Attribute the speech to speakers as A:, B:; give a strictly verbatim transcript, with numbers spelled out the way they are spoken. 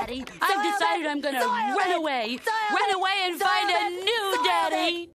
A: Daddy. I've decided I'm gonna run away. Run away and find